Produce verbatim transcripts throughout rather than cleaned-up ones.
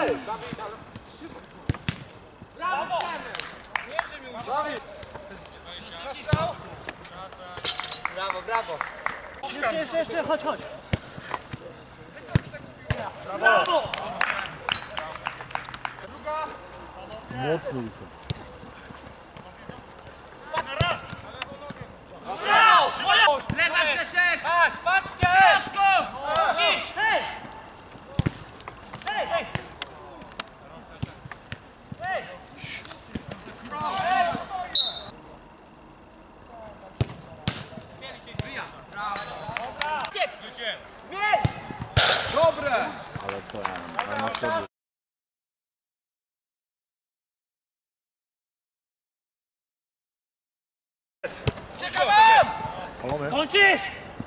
Brawo! Brawo, brawo! Jeszcze, jeszcze, jeszcze, chodź, chodź! Brawo! Mocno i to. Lewa Grzesiek! Patrz, patrzcie! Musisz! Hej! Hej, hej! Hej! Dobre! Ale to ale na wschodzie. Czekamy! Kończysz!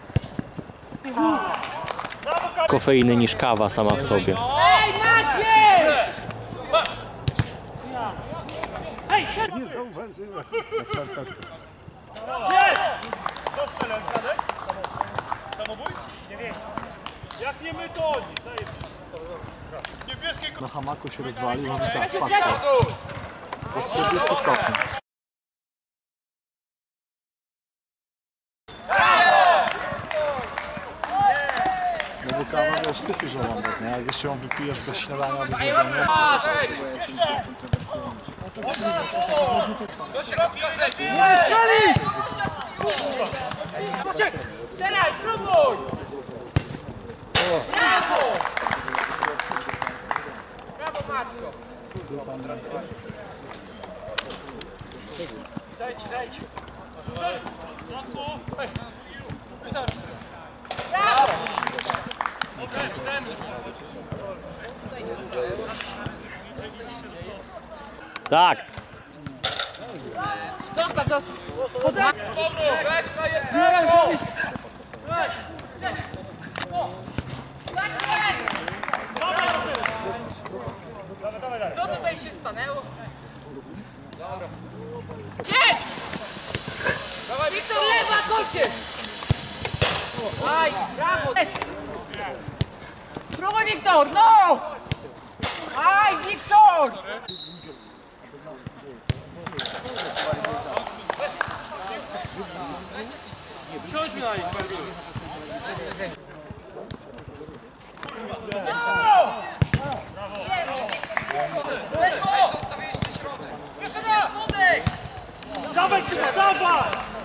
Kofeiny niż kawa sama w sobie. Ej, Maciej! Hej, Nie zauważyłem. Jest perfekt. jest! Kto strzelał, Radek? Samobój? Nie wiem. Jak nie my, to oni. Niebieskiej Na hamaku się rozwalił, on tak, patrz teraz. Po czterdziestu stopni. No bo kawa, wiesz, syfy żołądek, nie? Jak jeszcze ją wypijesz bez śniadania, bez jedzenia. Do środka zleci! Maciek! Teraz, próbuj! Brawo! Brawo, Matko! Dajcie, dajcie. Brawo! Tak! Zostaw, zostaw! Co tutaj się stanęło? Dobra. Jedź! Wiktor, lewa, kończy! Aj, brawo! Próbuj, Wiktor, no! Aj, Wiktor! Wsiądź mi na nich, Let's go! Jeszcze raz! Dawaj, Saba!